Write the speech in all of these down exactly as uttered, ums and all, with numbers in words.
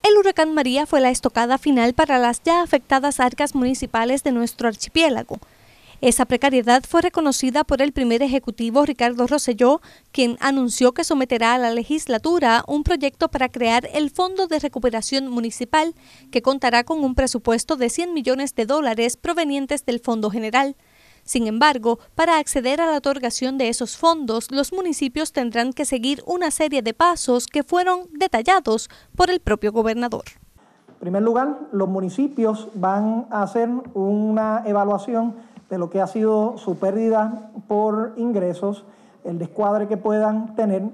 El huracán María fue la estocada final para las ya afectadas arcas municipales de nuestro archipiélago. Esa precariedad fue reconocida por el primer ejecutivo Ricardo Rosselló, quien anunció que someterá a la legislatura un proyecto para crear el Fondo de Recuperación Municipal, que contará con un presupuesto de cien millones de dólares provenientes del Fondo General. Sin embargo, para acceder a la otorgación de esos fondos, los municipios tendrán que seguir una serie de pasos que fueron detallados por el propio gobernador. En primer lugar, los municipios van a hacer una evaluación de lo que ha sido su pérdida por ingresos, el descuadre que puedan tener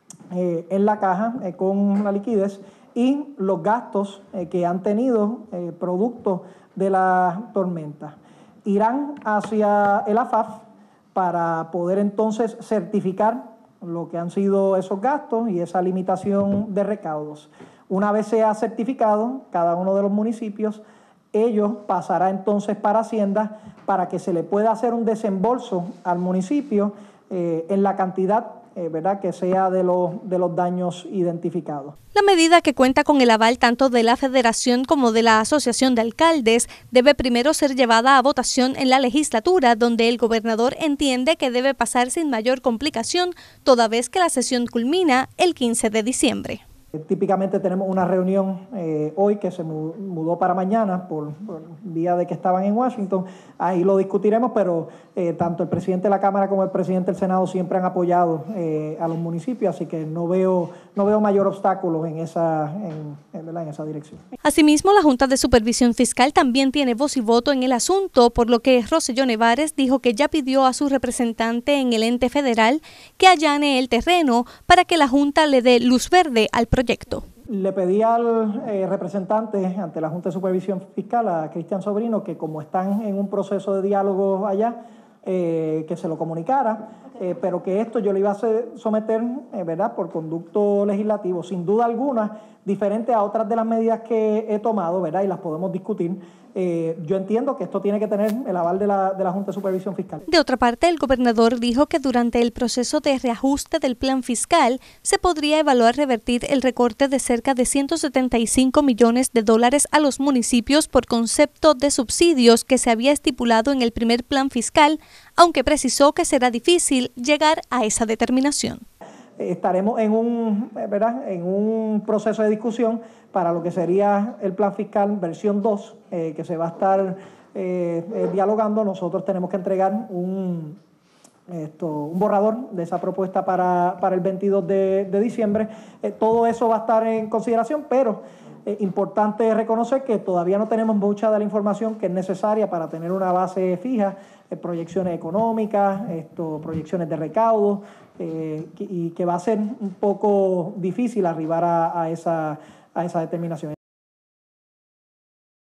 eh, en la caja eh, con la liquidez y los gastos eh, que han tenido eh, producto de la tormenta. Irán hacia el A F A F para poder entonces certificar lo que han sido esos gastos y esa limitación de recaudos. Una vez sea certificado, cada uno de los municipios, ellos pasará entonces para Hacienda para que se le pueda hacer un desembolso al municipio eh, en la cantidad eh, ¿verdad? que sea de los, de los daños identificados. La medida, que cuenta con el aval tanto de la Federación como de la Asociación de Alcaldes, debe primero ser llevada a votación en la legislatura, donde el gobernador entiende que debe pasar sin mayor complicación, toda vez que la sesión culmina el quince de diciembre. Típicamente tenemos una reunión eh, hoy que se mudó para mañana por, por vía de que estaban en Washington. Ahí lo discutiremos, pero eh, tanto el presidente de la Cámara como el presidente del Senado siempre han apoyado eh, a los municipios, así que no veo, no veo mayor obstáculo en esa, en, en, en esa dirección. Asimismo, la Junta de Supervisión Fiscal también tiene voz y voto en el asunto, por lo que Rosselló Nevares dijo que ya pidió a su representante en el ente federal que allane el terreno para que la Junta le dé luz verde al proyecto. Proyecto. Le pedí al eh, representante ante la Junta de Supervisión Fiscal, a Cristian Sobrino, que como están en un proceso de diálogo allá, eh, que se lo comunicara, eh, pero que esto yo le iba a hacer, someter eh, ¿verdad? por conducto legislativo, sin duda alguna, diferente a otras de las medidas que he tomado, ¿verdad? Y las podemos discutir. Eh, yo entiendo que esto tiene que tener el aval de la, de la Junta de Supervisión Fiscal. De otra parte, el gobernador dijo que durante el proceso de reajuste del plan fiscal se podría evaluar revertir el recorte de cerca de ciento setenta y cinco millones de dólares a los municipios por concepto de subsidios que se había estipulado en el primer plan fiscal, aunque precisó que será difícil llegar a esa determinación. Estaremos en un, ¿verdad? en un proceso de discusión para lo que sería el plan fiscal versión dos, eh, que se va a estar eh, eh, dialogando. Nosotros tenemos que entregar un, esto, un borrador de esa propuesta para, para el veintidós de diciembre. Eh, todo eso va a estar en consideración, pero eh, importante reconocer que todavía no tenemos mucha de la información que es necesaria para tener una base fija, eh, proyecciones económicas, esto, proyecciones de recaudo, eh, y que va a ser un poco difícil arribar a, a, esa, a esa determinación.